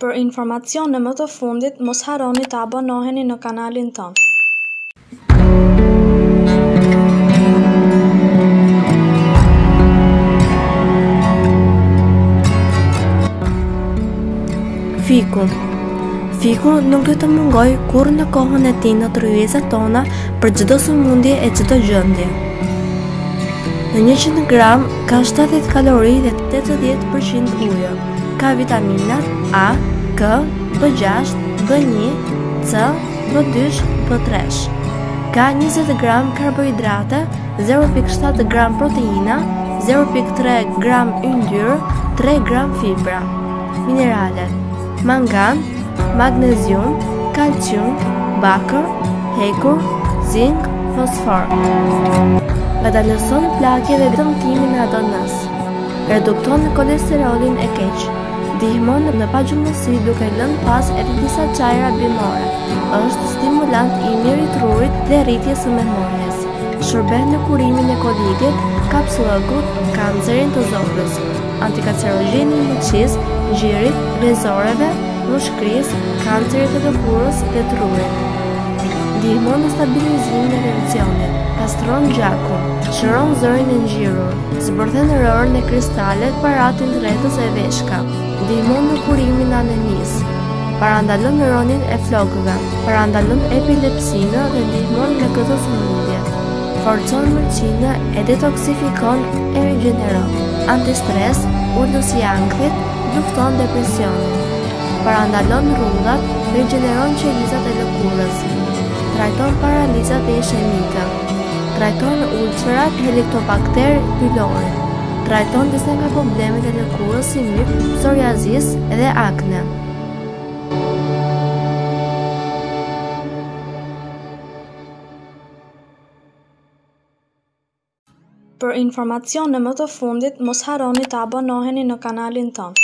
Për informacione më të fundit, mos harroni të abonoheni në kanalin tonë. Fiku nuk do të mungoj kur në kohën e tij në tryezat tona për çdo sëmundje e çdo gjendje. Në 100 gram ka 70 kalori dhe 80% ujë. Ka vitaminat A, K, B6, B1, C, B2, B3. Ka 20 gram karbohidrate, 0,7 gram proteina, 0,3 gram yndyrë, 3 gram fibra. Mineralet: mangan, magnezium, kalcium, bakër, hekur, zink, fosfor. Ngadalëson plagje dhe dëmtimin e ADN-s. Redukton kolesterolin e keq. Ndihmon në pagjumësi duke lënë pas edhe disa çajra bimore. Është stimulant i mirë i trurit dhe rritjes së memorjes. Shërben në kurimin e kolidit, kapsullëgut, kancerin të zogës, antikancerogjeni i muqis, gjirit, vezoreve, mushkërisë, kancerit të lëkurës dhe trurit. Ndihmon në stabilizimin e ereksionit, pastron gjakun, shëron zërin e ngjirur, zbërthen rërën e kristalet, paratin drejtës e veshka. Ndihmon në kurimin e anemisë, parandalon ronin e flokëve, parandalon epilepsinë dhe ndihmon në këtë sëmundje. Forcon mërqinë e detoksifikon e rigjeneron. Antistres, ulës i ankthit, lufton depresionin. Parandalon rrullat, rigjeneron qelizat e lëkurës. Trajton paralizat e ishemike. Trajton ulcerat, helikobakter pylori. Trajton disa nga problemet e lëkurës si myk, psoriazis dhe akne. Për informacione më të fundit, mos harroni të abonoheni në kanalin tonë.